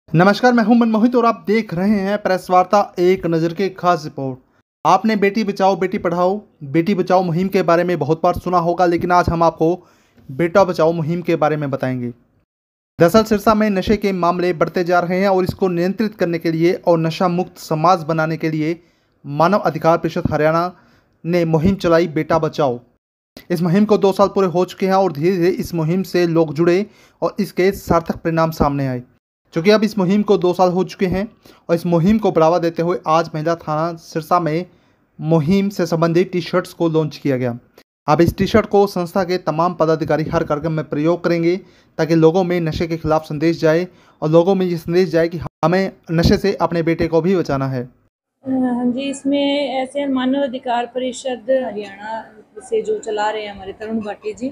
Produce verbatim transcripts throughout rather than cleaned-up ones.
नमस्कार, मैं हूं मनमोहित और आप देख रहे हैं प्रेस वार्ता एक नज़र की खास रिपोर्ट। आपने बेटी बचाओ बेटी पढ़ाओ बेटी बचाओ मुहिम के बारे में बहुत बार सुना होगा, लेकिन आज हम आपको बेटा बचाओ मुहिम के बारे में बताएंगे। दरअसल सिरसा में नशे के मामले बढ़ते जा रहे हैं और इसको नियंत्रित करने के लिए और नशा मुक्त समाज बनाने के लिए मानव अधिकार परिषद हरियाणा ने मुहिम चलाई बेटा बचाओ। इस मुहिम को दो साल पूरे हो चुके हैं और धीरे धीरे इस मुहिम से लोग जुड़े और इसके सार्थक परिणाम सामने आए। क्योंकि अब इस मुहिम को दो साल हो चुके हैं और इस मुहिम को बढ़ावा देते हुए आज महिला थाना सिरसा में मुहिम से संबंधित टी शर्ट्स को लॉन्च किया गया। अब इस टी शर्ट को संस्था के तमाम पदाधिकारी हर कार्यक्रम में प्रयोग करेंगे ताकि लोगों में नशे के खिलाफ संदेश जाए और लोगों में ये संदेश जाए कि हमें नशे से अपने बेटे को भी बचाना है। हाँ जी, इसमें ऐसे मानव अधिकार परिषद हरियाणा से जो चला रहे हैं हमारे तरुण भाटी जी,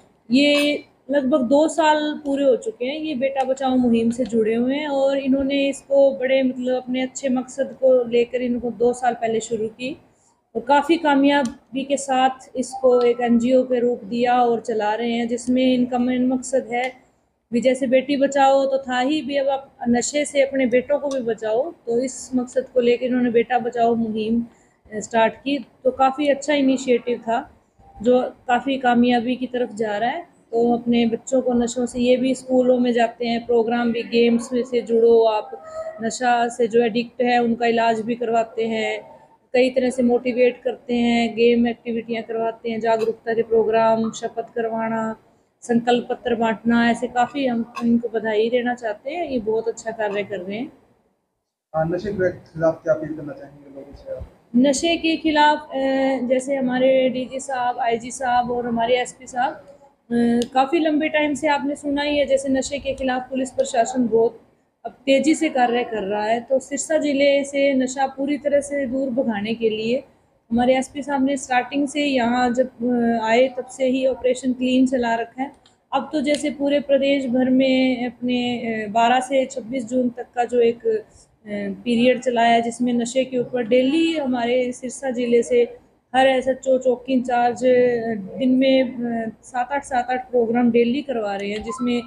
ये लगभग दो साल पूरे हो चुके हैं। ये बेटा बचाओ मुहिम से जुड़े हुए हैं और इन्होंने इसको बड़े मतलब अपने अच्छे मकसद को लेकर इनको दो साल पहले शुरू की और काफ़ी कामयाबी के साथ इसको एक एनजीओ के रूप दिया और चला रहे हैं, जिसमें इनका मेन मकसद है भी जैसे बेटी बचाओ तो था ही भी, अब आप नशे से अपने बेटों को भी बचाओ। तो इस मकसद को लेकर इन्होंने बेटा बचाओ मुहिम स्टार्ट की। तो काफ़ी अच्छा इनिशिएटिव था जो काफ़ी कामयाबी की तरफ जा रहा है। तो अपने बच्चों को नशों से, ये भी स्कूलों में जाते हैं, प्रोग्राम भी, गेम्स में से जुड़ो आप, नशा से जो एडिक्ट है उनका इलाज भी करवाते हैं, कई तरह से मोटिवेट करते हैं, गेम एक्टिविटियाँ करवाते हैं, जागरूकता के प्रोग्राम, शपथ करवाना, संकल्प पत्र बांटना, ऐसे काफ़ी हम इनको बधाई देना चाहते हैं। ये बहुत अच्छा कार्य कर रहे हैं। नशे के खिलाफ क्या अपील करना चाहेंगे लोगों से आप? नशे के खिलाफ जैसे हमारे डीजी साहब, आईजी साहब और हमारे एसपी साहब काफ़ी लंबे टाइम से आपने सुना ही है, जैसे नशे के खिलाफ पुलिस प्रशासन बहुत अब तेज़ी से कार्य कर रहा है। तो सिरसा ज़िले से नशा पूरी तरह से दूर भगाने के लिए हमारे एसपी साहब ने स्टार्टिंग से, यहाँ जब आए तब से ही ऑपरेशन क्लीन चला रखा है। अब तो जैसे पूरे प्रदेश भर में अपने बारह से छब्बीस जून तक का जो एक पीरियड चलाया है, जिसमें नशे के ऊपर डेली हमारे सिरसा ज़िले से हर एसएचओ, चौकी इंचार्ज दिन में सात आठ सात आठ प्रोग्राम डेली करवा रहे हैं, जिसमें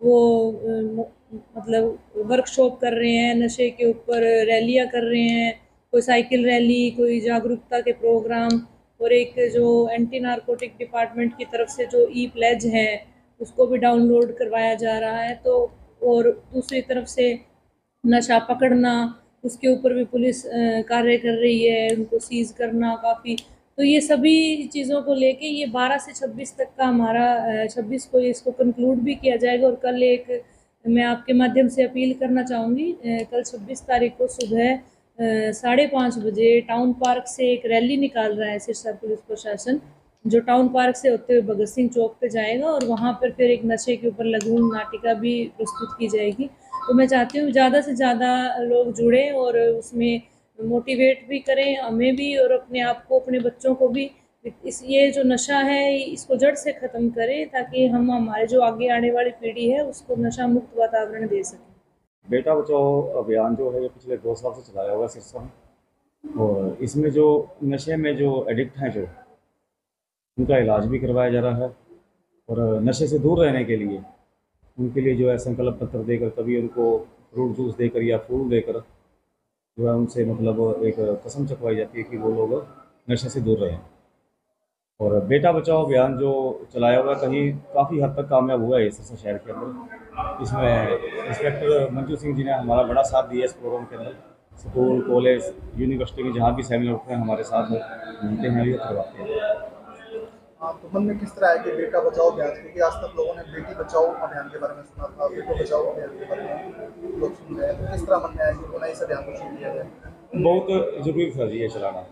वो मतलब वर्कशॉप कर रहे हैं, नशे के ऊपर रैलियां कर रहे हैं, कोई साइकिल रैली, कोई जागरूकता के प्रोग्राम, और एक जो एंटी नारकोटिक डिपार्टमेंट की तरफ से जो ई प्लेज है उसको भी डाउनलोड करवाया जा रहा है। तो और दूसरी तरफ से नशा पकड़ना, उसके ऊपर भी पुलिस कार्य कर रही है, उनको सीज करना काफ़ी। तो ये सभी चीज़ों को लेके ये बारह से छब्बीस तक का हमारा, छब्बीस को इसको कंक्लूड भी किया जाएगा। और कल एक मैं आपके माध्यम से अपील करना चाहूँगी, कल छब्बीस तारीख को सुबह साढ़े पाँच बजे टाउन पार्क से एक रैली निकाल रहा है सिरसा पुलिस प्रशासन, जो टाउन पार्क से होते हुए भगत सिंह चौक पे जाएगा और वहाँ पर फिर एक नशे के ऊपर लघु नाटिका भी प्रस्तुत की जाएगी। तो मैं चाहती हूँ ज़्यादा से ज़्यादा लोग जुड़ें और उसमें मोटिवेट भी करें हमें भी और अपने आप को, अपने बच्चों को भी, इस ये जो नशा है इसको जड़ से ख़त्म करें ताकि हम हमारे जो आगे आने वाली पीढ़ी है उसको नशा मुक्त वातावरण दे सकें। बेटा बचाओ अभियान जो है ये पिछले दो साल से चलाया हुआ सिरसा में, और इसमें जो नशे में जो एडिक्ट हैं जो उनका इलाज भी करवाया जा रहा है, और नशे से दूर रहने के लिए उनके लिए जो है संकल्प पत्र देकर, कभी उनको फ्रूट जूस देकर या फूल देकर जो है उनसे मतलब एक कसम चकवाई जाती है कि वो लोग नशे से दूर रहें। और बेटा बचाओ अभियान जो चलाया हुआ कहीं काफ़ी हद तक कामयाब हुआ है सिरसा शहर के अंदर। इसमें इंस्पेक्टर मंजू सिंह जी ने हमारा बड़ा साथ दिया इस प्रोग्राम के अंदर। स्कूल, कॉलेज, यूनिवर्सिटी में जहाँ भी सेमिनार होते हैं हमारे साथ मिलते हैं, ये करवाते हैं। तो मन में किस तरह है कि बेटा बचाओ अभियान, क्योंकि आज तक लोगों ने बेटी बचाओ अभियान के बारे में सुना था, बेटो बचाओ अभियान के बारे में लोग सुन रहे हैं, तो किस तरह मन में आया कि क्यों इस अभियान को शुरू किया जाए? बहुत ज़रूरी था जी ये चलाना।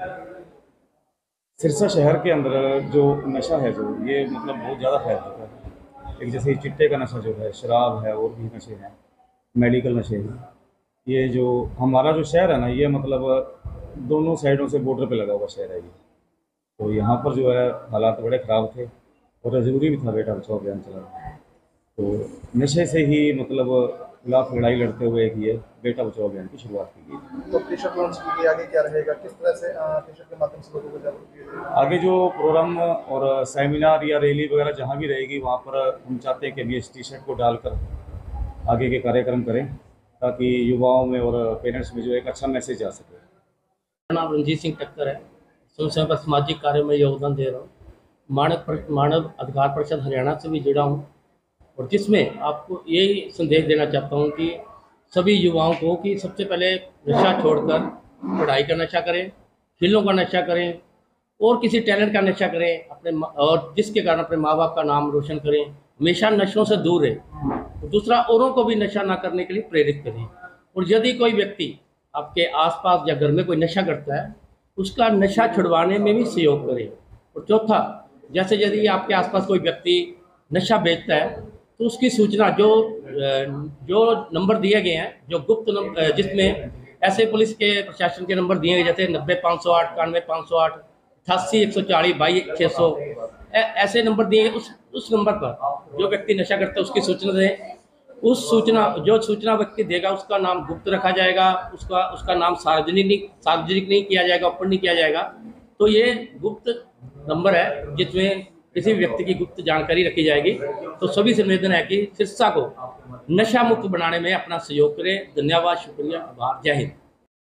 सिरसा शहर के अंदर जो नशा है जो ये मतलब बहुत ज़्यादा फैल चुका है। एक जैसे चिट्टे का नशा जो है, शराब है, और भी नशे हैं, मेडिकल नशे हैं। ये जो हमारा जो शहर है ना, ये मतलब दोनों साइडों से बॉर्डर पे लगा हुआ शहर है ये। तो यहाँ पर जो है हालात बड़े ख़राब थे और ज़रूरी भी था बेटा बचाओ अभियान चलाना। तो नशे से ही मतलब खिलाफ लड़ाई लड़ते हुए एक ये बेटा बचाओ अभियान की शुरुआत की गई। तो टी शर्ट लॉन्च की, आगे क्या रहेगा, किस तरह से टी शर्ट के माध्यम से लोगों को जागरूक किया जाएगा? आगे जो प्रोग्राम और सेमिनार या रैली वगैरह जहाँ भी रहेगी वहाँ पर हम चाहते हैं कि अभी इस टी शर्ट को डालकर आगे के कार्यक्रम करें ताकि युवाओं में और पेरेंट्स में जो एक अच्छा मैसेज आ सके। मेरा नाम रंजीत सिंह टक्कर है। समय समय पर सामाजिक कार्य में योगदान दे रहा हूँ। मानव मानव अधिकार परिषद हरियाणा से भी जुड़ा हूँ और जिसमें आपको यही संदेश देना चाहता हूँ कि सभी युवाओं को कि सबसे पहले नशा छोड़कर पढ़ाई का नशा करें, खेलों का नशा करें और किसी टैलेंट का नशा करें अपने और जिसके कारण अपने माँ बाप का नाम रोशन करें। हमेशा नशों से दूर रहे। तो दूसरा, औरों को भी नशा ना करने के लिए प्रेरित करें। और यदि कोई व्यक्ति आपके आसपास या घर में कोई नशा करता है, उसका नशा छुड़वाने में भी सहयोग करें। और चौथा, जैसे यदि आपके आसपास कोई व्यक्ति नशा बेचता है तो उसकी सूचना जो जो नंबर दिए गए हैं, जो गुप्त नंबर, जिसमें ऐसे पुलिस के प्रशासन के नंबर दिए गए जैसे नब्बे पाँच सौ आठ, इक्यानवे पाँच सौ आठ, अठासी एक सौ चालीस, बाई छः सौ, ऐसे नंबर दिए। उस उस नंबर पर जो व्यक्ति नशा करता है उसकी सूचना दें। उस सूचना जो सूचना व्यक्ति देगा उसका नाम गुप्त रखा जाएगा, उसका उसका नाम सार्वजनिक सार्वजनिक नहीं किया जाएगा, ओपन नहीं किया जाएगा। तो ये गुप्त नंबर है जिसमें किसी व्यक्ति की गुप्त जानकारी रखी जाएगी। तो सभी से निवेदन है कि सिरसा को नशा मुक्त बनाने में अपना सहयोग करें। धन्यवाद, शुक्रिया, आभार, जय हिंद।